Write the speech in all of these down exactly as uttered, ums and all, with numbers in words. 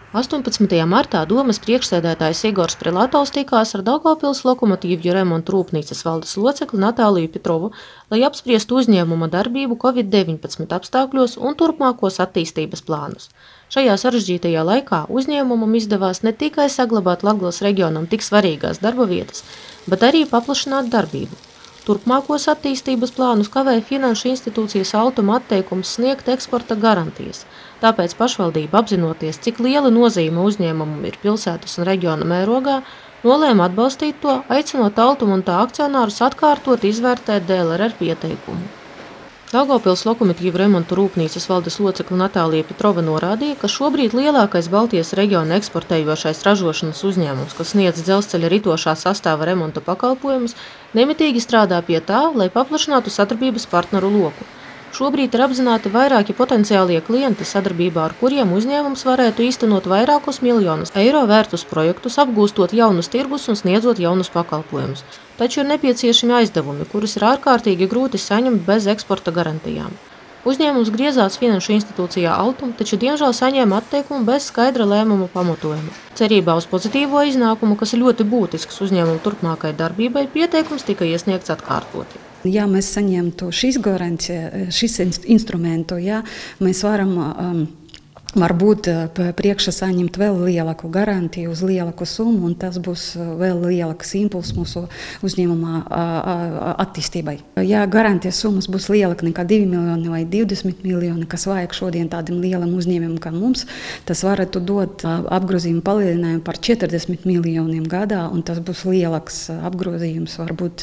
astoņpadsmitajā martā domes priekšsēdētājs Igors Prilatovs tikās ar Daugavpils lokomotīvju remontu rūpnīcas valdes locekli Natāliju Petrovu, lai apspriestu uzņēmuma darbību Covid deviņpadsmit apstākļos un turpmākos attīstības plānus. Šajā sarežģītajā laikā uzņēmumam izdevās ne tikai saglabāt Latgales reģionam tik svarīgās darba vietas, bet arī paplašināt darbību. Turpmākos attīstības plānus kavēja finanšu institūcijas Altuma atteikums sniegt eksporta garantijas. Tāpēc pašvaldība, apzinoties, cik liela nozīme uzņēmumam ir pilsētas un reģiona mērogā, nolēma atbalstīt to, aicinot Altumu un tā akcionārus atkārtot izvērtēt D L R R pieteikumu. Daugavpils lokomotīvu remontu rūpnīcas valdes locekle Natālija Petrova norādīja, ka šobrīd lielākais Baltijas reģiona eksportējošais ražošanas uzņēmums, kas sniedz dzelzceļa ritošā sastāva remonta pakalpojumus, nemitīgi strādā pie tā, lai paplašinātu sadarbības partneru loku. Šobrīd ir apzināti vairāki potenciālie klienti, sadarbībā ar kuriem uzņēmums varētu īstenot vairākus miljonus eiro vērtus projektus, apgūstot jaunus tirgus un sniedzot jaunus pakalpojumus. Taču ir nepieciešami aizdevumi, kurus ir ārkārtīgi grūti saņemt bez eksporta garantijām. Uzņēmums griezās finanšu institūcijā Altum, taču diemžēl saņēma atteikumu bez skaidra lēmuma pamatojuma. Cerībā uz pozitīvo iznākumu, kas ir ļoti būtisks uzņēmuma turpmākai darbībai, pieteikums tika iesniegts atkārtoti. Ja mēs saņemtu šīs garantijas, šis instrumentu, ja, mēs varam um, varbūt priekšā saņemt vēl lielāku garantiju uz lielāku summu, un tas būs vēl lielāks impulss mūsu uzņēmuma attīstībai. Ja garantijas summas būs lielāka nekā divi miljoni vai divdesmit miljoni, kas vajag šodien tādam lielam uzņēmumam kā mums, tas varētu dot apgrozījumu palielinājumu par četrdesmit miljoniem gadā, un tas būs lielāks apgrozījums varbūt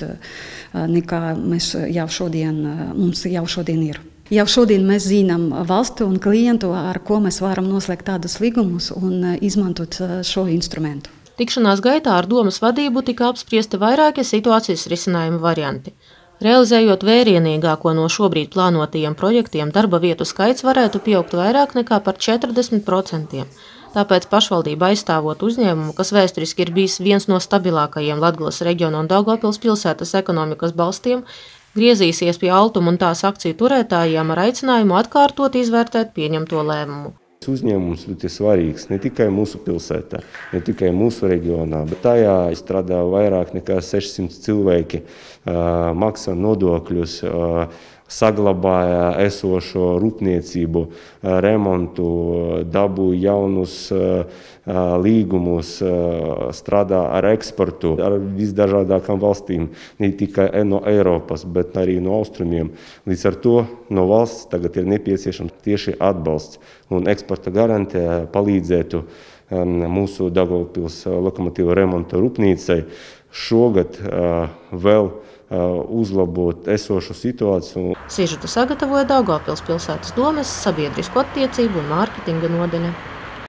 nekā mēs jau šodien, mums jau šodien ir. Jau šodien mēs zinām valstu un klientu, ar ko mēs varam noslēgt tādus līgumus un izmantot šo instrumentu. Tikšanās gaitā ar domes vadību tika apspriesti vairāki situācijas risinājuma varianti. Realizējot vērienīgāko no šobrīd plānotajiem projektiem, darba vietu skaits varētu pieaugt vairāk nekā par četrdesmit procentiem. Tāpēc pašvaldība aizstāvot uzņēmumu, kas vēsturiski ir bijis viens no stabilākajiem Latgales reģiona un Daugavpils pilsētas ekonomikas balstiem, griezīsies pie Altuma un tās akciju turētājiem ar aicinājumu atkārtot izvērtēt pieņemto lēmumu. Uzņēmums ir svarīgs ne tikai mūsu pilsētā, ne tikai mūsu reģionā, bet tajā strādā vairāk nekā sešsimt cilvēki, maksā nodokļus, saglabāja esošo rūpniecību, remontu, dabūja jaunus līgumus, strādā ar eksportu, ar visdažādākām valstīm, ne tikai no Eiropas, bet arī no austrumiem. Līdz ar to no valsts tagad ir nepieciešams tieši atbalsts, un eksporta garantija palīdzētu mūsu Daugavpils lokomotīvu remonta rūpnīcai šogad vēl uzlabot esošu situāciju. Sižetu sagatavoja Daugavpils pilsētas domes sabiedrisko attiecību un mārketinga nodaļa.